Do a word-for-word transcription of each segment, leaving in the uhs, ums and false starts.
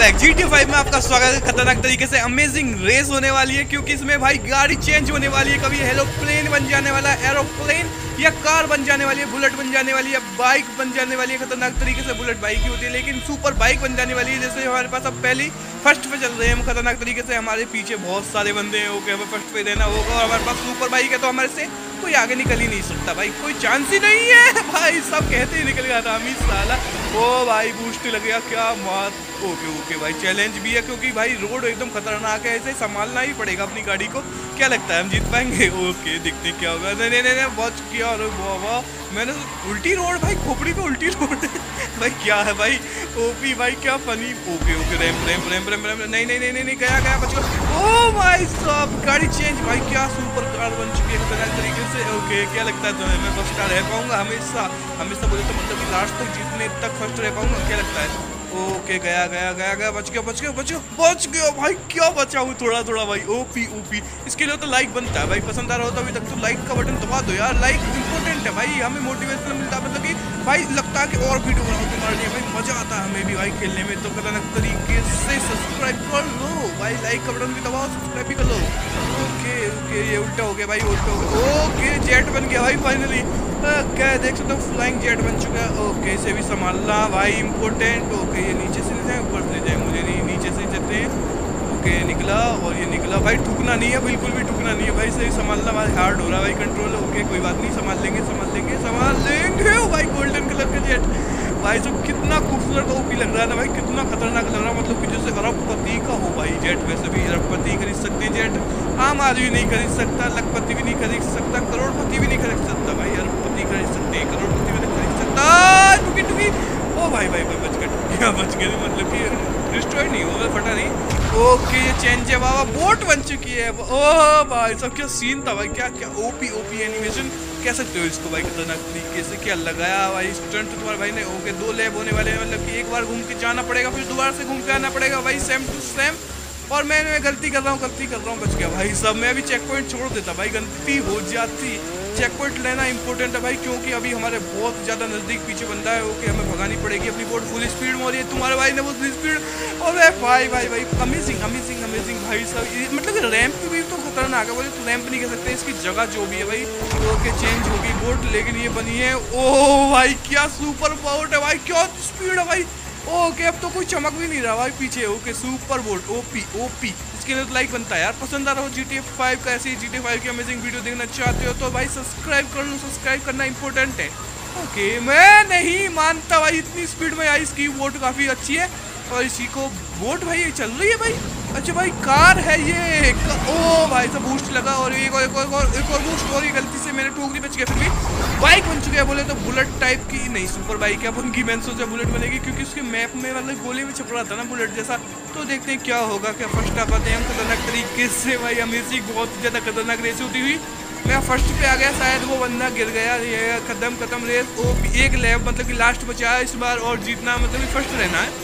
Back G T A five में आपका स्वागत है। खतरनाक तरीके से अमेजिंग रेस होने वाली है क्योंकि इसमें भाई गाड़ी चेंज होने वाली है। कभी हेलोप्लेन बन जाने वाला है, एरोप्लेन या कार बन जाने वाली है, बुलेट बन जाने वाली है, बाइक बन जाने वाली है। खतरनाक तरीके से बुलेट बाइक ही होती है लेकिन सुपर बाइक बन जाने वाली है। जैसे हमारे पास अब पहली फर्स्ट पे चल रहे हैं हम खतरनाक तरीके से, हमारे पीछे बहुत सारे बंदे हैं। ओके हमें फर्स्ट पे देना होगा और हमारे पास सुपर बाइक है तो हमारे से कोई आगे निकल ही नहीं सकता भाई, कोई चांस ही नहीं है भाई। सब कहते ही निकल गया था हम इस साला। ओ भाई बूस्ट लग गया, क्या बात। ओके ओके भाई चैलेंज भी है क्योंकि भाई रोड एकदम खतरनाक है, ऐसे संभालना ही पड़ेगा अपनी गाड़ी को। क्या लगता है हम जीत पाएंगे? ओके देखते हैं क्या होगा। नहीं नहीं नहीं बहुत किया। अरे वाह वाह, मैंने उल्टी रोड भाई, खोपड़ी पे उल्टी रोड भाई क्या है भाई, ओपी भाई क्या funny. Okay okay ramp ramp ramp ramp ramp नहीं नहीं नहीं नहीं गया गया बच गया। ओ भाई साहब गाड़ी चेंज भाई, क्या सुपर कार बन चुकी है खतरनाक तरीके से। ओके क्या लगता है तुम्हें मैं फर्स्ट रह पाऊंगा हमेशा? हमेशा बोले तो मतलब कि लास्ट तक जीतने तक फर्स्ट रह पाऊंगा? क्या लगता है? ओके गया गया गया गया बच गया बच गया बच गया बच गया भाई, क्या बचा हूँ थोड़ा थोड़ा भाई। ओपी ओपी इसके लिए तो लाइक बनता है भाई, पसंद आ रहा होता अभी तक तो लाइक का बटन दबा दो यार। लाइक इंपॉर्टेंट है भाई, हमें मोटिवेशन मिलता है, मतलब कि भाई लगता है कि और वीडियो बनाओ तुम्हारे लिए भाई, मजा आता है हमें भी भाई खेलने में। तो खतरनाक तरीके से सब्सक्राइब कर लो भाई, लाइक का बटन भी दबाओ, सब्सक्राइब भी कर लो। ओके ओके ये उल्टा हो गया भाई, उल्टा हो गया। ओके जेट बन गया भाई फाइनली, क्या देख सकते हो फ्लाइंग जेट बन चुका है। ओके इसे भी संभालना भाई इम्पोर्टेंट। ओके ये नीचे से ले जाए ऊपर से ले जाए, मुझे नहीं नीचे से चलते हैं। ओके निकला और ये निकला भाई, ठुकना नहीं है, बिल्कुल भी ठुकना नहीं है भाई, सही संभालना भाई, हार्ड हो रहा है भाई कंट्रोल। ओके कोई बात नहीं, संभाल लेंगे संभाल लेंगे संभाल लेंगे भाई। गोल्डन कलर का जेट भाई सब कितना खूबसूरत ओपी लग रहा है ना भाई, कितना खतरनाक लग रहा है, मतलब कि जैसे अरबपति का हो भाई जेट। वैसे भी अरबपति खरीद सकते हैं जेट, आम आदमी नहीं खरीद सकता, लखपति भी नहीं खरीद सकता, करोड़पति भी नहीं खरीद सकता भाई। अरबपति खरीद सकते हैं, करोड़पति भी नहीं खरीद सकता। टुकी टुकी ओ भाई भाई भाई बच गया, टुकिया बच गए, मतलब कि डिस्ट्रॉय नहीं हुआ, फटा नहीं। ओके ये चेंज है बाबा, बोट बन चुकी है। ओह भाई सब क्या सीन था भाई, क्या क्या ओपी ओपी एनिमेशन कह सकते हो इसको भाई। खतरनाक तरीके से क्या लगाया भाई स्टंट तुम्हारे भाई ने। ओके दो लैब होने वाले हैं, मतलब कि एक बार घूम के जाना पड़ेगा फिर दोबारा से घूम के आना पड़ेगा भाई, सेम टू सेम। और मैं मैं गलती कर रहा हूँ गलती कर रहा हूँ बच गया भाई सब। मैं अभी चेक पॉइंट छोड़ देता भाई, गलती हो जाती। चेक पॉइंट लेना इंपॉर्टेंट है भाई क्योंकि अभी हमारे बहुत ज़्यादा नज़दीक पीछे बंदा है। ओके हमें भगानी पड़ेगी, अपनी बोट फुल स्पीड में हो रही है, तुम्हारे भाई ने वो फुल स्पीड। अरे भाई भाई भाई अमेजिंग अमेजिंग अमेजिंग भाई सब। मतलब रैंप भी तो खतरनाक है, बोले तो रैंप नहीं कह सकते, इसकी जगह जो भी है भाई। ओके चेंज होगी बोट लेकिन ये बनी है। ओ भाई क्या सुपर बोट है भाई, क्या स्पीड है भाई। ओके अब तो कोई चमक भी नहीं रहा भाई पीछे। Okay super boat OP OP, इसके लिए तो लाइक बनता है यार। पसंद आ रहा हो जी टी ए फाइव का, ऐसी जी टी ए फाइव की अमेजिंग वीडियो देखना चाहते हो तो भाई सब्सक्राइब कर लो, सब्सक्राइब करना इंपॉर्टेंट है। ओके मैं नहीं मानता भाई, इतनी स्पीड में आई, इसकी बोट काफ़ी अच्छी है और इसी को बोट भाई ये चल रही है भाई। अच्छा भाई कार है ये। ओ भाई सब बूस्ट लगा और एक और एक और एक और, एक और बूस्ट, और ये गलती से मैंने ठोक दी, बच गया। फिर भी बाइक बन चुकी है, बोले तो बुलेट टाइप की नहीं सुपर बाइक है उनकी। मैंने सोचा बुलेट बनेगी क्योंकि उसके मैप में मतलब गोले में छप रहा था ना बुलेट जैसा। तो देखते हैं क्या होगा, क्या फर्स्ट आ पाते हैं हम खतरनाक तरीके से भाई। अमेजिंग बहुत ज़्यादा खतरनाक रेस होती हुई मैं फर्स्ट पे आ गया, शायद वो बंदा गिर गया। ये खत्म खत्म रेस। ओ एक लैब मतलब कि लास्ट बचा है इस बार और जीतना मतलब कि फर्स्ट रहना है।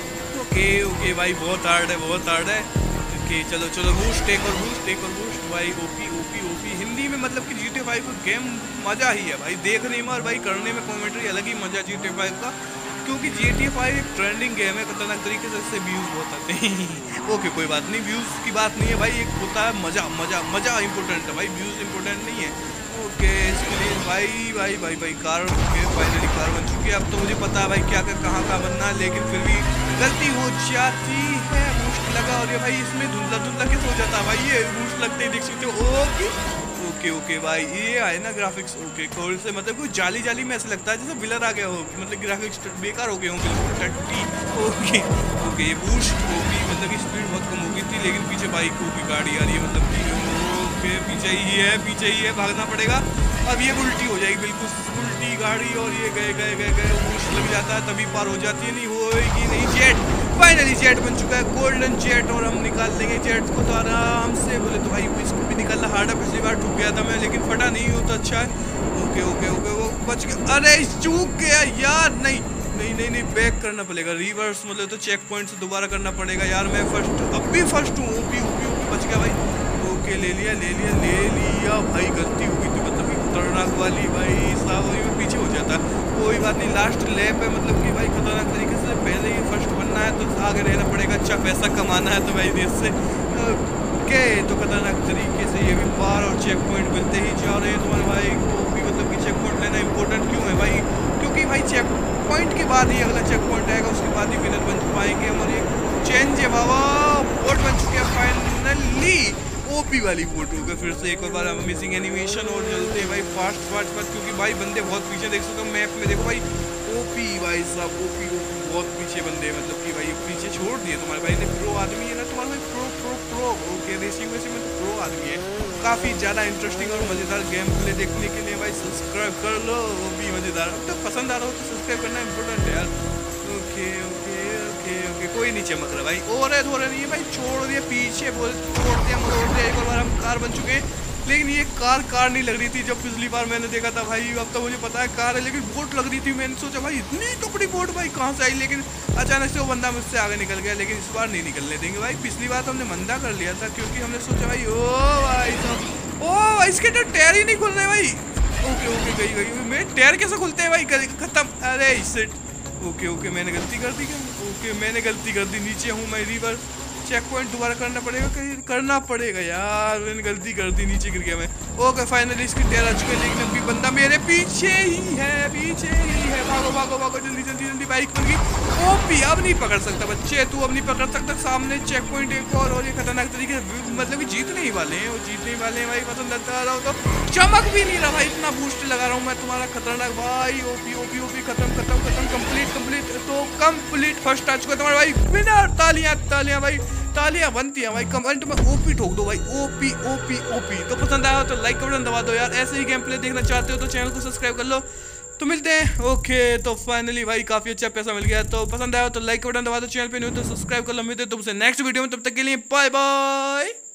ओके ओके भाई बहुत हार्ड है बहुत हार्ड है। ओके चलो चलो बूस्ट, एक और बूस्ट एक और बूस्ट भाई। ओपी ओपी ओपी हिंदी में मतलब कि जी टी ए फाइव का गेम मज़ा ही है भाई, देखने में और भाई करने में कॉमेंट्री अलग ही मज़ा जी टी ए फाइव का, क्योंकि जी टी ए फाइव एक ट्रेंडिंग गेम है खतरनाक तरीके से, इससे व्यूज़ बहुत आते हैं। ओके कोई बात नहीं, व्यूज़ की बात नहीं है भाई, एक होता है मज़ा मज़ा मज़ा इंपॉर्टेंट है भाई, व्यूज़ इंपॉर्टेंट नहीं है। ओके इसके लिए भाई भाई भाई भाई कार ओके फाइनली कार बन चुकी है। अब तो मुझे पता है भाई क्या क्या कहाँ कहाँ बनना है, लेकिन फिर भी गलती हो जाती है। बूस्ट लगा और ये भाई इसमें धुंधला धुंधला किस हो जाता है भाई, ये बूस्ट लगते ही देख सकते हो। ओके ओके ओके भाई ये आए ना ग्राफिक्स। ओके कौन से मतलब कोई जाली जाली में ऐसा लगता है जैसे विलर आ गया हो, मतलब ग्राफिक्स बेकार हो गए हों बिल्कुल टट्टी। ओके ओके ये बूस्ट ओके मतलब की स्पीड बहुत कम हो गई थी, लेकिन पीछे बाइक की गाड़ी आ रही है, मतलब कि ओके पीछे ही है पीछे ही है, भागना पड़ेगा। अब ये उल्टी हो जाएगी बिल्कुल उल्टी गाड़ी और ये गए गए गए गए बूस्ट लग जाता है तभी पार हो जाती है, नहीं होएगी नहीं। जेट फाइनली जेट बन चुका है, गोल्डन जेट, और हम निकाल लेंगे जेट को तो आराम से। बोले तो भाई इसको भी निकालना हार्ड है, पिछली बार ठुक गया था मैं लेकिन फटा नहीं हो तो अच्छा है। ओके ओके ओके वो बच गया, अरे चूक गया यार, नहीं नहीं नहीं नहीं बैक करना पड़ेगा, रिवर्स मतलब तो चेक पॉइंट से दोबारा करना पड़ेगा यार। मैं फर्स्ट अब भी फर्स्ट हूँ, ओपी ओपी ओपी बच गया भाई। ओके ले लिया ले लिया ले लिया भाई, गलती हो गई थी मतलब कि खतरनाक वाली भाई साहब, पीछे हो जाता। कोई बात नहीं, लास्ट लैप है मतलब कि भाई खतरनाक तरीके से पहले ही फर्स्ट बनना करना है तो आगे रहना पड़ेगा, अच्छा पैसा कमाना है तो भाई देश से। ओके तो खतरनाक तरीके से ये भी पार और चेक पॉइंट मिलते ही जा रहे हैं तुम्हारे भाई को भी, मतलब कि चेक पॉइंट लेना इंपॉर्टेंट क्यों है भाई, क्योंकि भाई चेक पॉइंट के बाद ही अगला चेक पॉइंट आएगा, उसके बाद ही विनर बन पाएंगे हम। और ये चेंज है बाबा, बोट बन चुके हैं फाइनली, ओपी वाली फोटो का फिर से एक और बार अमेजिंग एनिमेशन। और चलते हैं भाई फास्ट फास्ट फास्ट, क्योंकि भाई बंदे बहुत पीछे देख सकते हो मैप में, देखो भाई ओपी भाई साहब, ओपी ओपी बहुत पीछे बंदे, मतलब कि भाई पीछे छोड़ दिए तुम्हारे भाई ने। प्रो आदमी है ना तुम्हारा भाई, pro pro pro okay racing वैसे में तो प्रो आदमी है। काफ़ी ज़्यादा इंटरेस्टिंग और मज़ेदार गेम प्ले देखने के लिए भाई सब्सक्राइब कर लो, वो भी मज़ेदार। अब तो पसंद आ रहा हो तो सब्सक्राइब करना इंपॉर्टेंट है यार। ओके ओके ओके ओके कोई नहीं चमक रहा भाई, और है थोड़ा नहीं है भाई, छोड़ दिया पीछे, बोल छोड़ दिया मोड़ दिया। एक और बार हम कार बन चुके हैं, लेकिन ये कार कार नहीं लग रही थी जब पिछली बार मैंने देखा था भाई। अब तो मुझे पता है कार है, लेकिन बोट लग रही थी। मैंने सोचा भाई इतनी टुकड़ी बोट भाई कहाँ से आई, लेकिन अचानक से वो बंदा मुझसे आगे निकल गया। लेकिन इस बार नहीं निकलने देंगे भाई, पिछली बार तो हमने मंदा कर लिया था, क्योंकि हमने सोचा भाई ओ भाई साहब ओ भाई इसके तो टायर ही नहीं खुल रहे भाई। ओके ओके गई गई मेरे टायर कैसे खुलते हैं भाई, खत्म। अरे इससे ओके ओके मैंने गलती कर दी क्या, ओके मैंने गलती कर दी, नीचे हूँ मैं, रिवर चेक पॉइंट दोबारा करना पड़ेगा, कहीं करना पड़ेगा यार, मैंने गलती कर दी, नीचे गिर गया मैं। ओके फाइनली इसकी टायर आ चुके हैं, लेकिन अभी बंदा मेरे पीछे ही है, पीछे ही है। भागो भागो भागो जल्दी जल्दी जल्दी, बाइक बन गई। ओपी अब नहीं पकड़ सकता बच्चे, तू अब नहीं पकड़ सकता। सामने चेक पॉइंट एक और, और ये खतरनाक तरीके से मतलब कि जीतने ही वाले हैं, वो जीतने ही वाले हैं भाई। पसंद आता रहा हो तो चमक भी नहीं रहा भाई, इतना बूस्ट लगा रहा हूँ मैं तुम्हारा खतरनाक भाई। ओपी ओपी ओपी खत्म खत्म खत्म कंप्लीट कंप्लीट तो कंप्लीट फर्स्ट आ चुका तुम्हारा भाई विनर। तालियां तालियां भाई, तालियां बनती हैं भाई। कमेंट में ओपी ठोक दो भाई, ओपी ओपी ओपी। तो पसंद आया हो तो लाइक का बटन दबा दो यार, ऐसे ही गेम प्ले देखना चाहते हो तो चैनल को सब्सक्राइब कर लो। तो मिलते हैं ओके। तो फाइनली भाई काफी अच्छा पैसा मिल गया, तो पसंद आया हो तो लाइक का बटन दबा दो, चैनल पे नहीं हो तो सब्सक्राइब कर लो। मिलते हैं तुमसे नेक्स्ट वीडियो में, तब तक के लिए बाय बाय।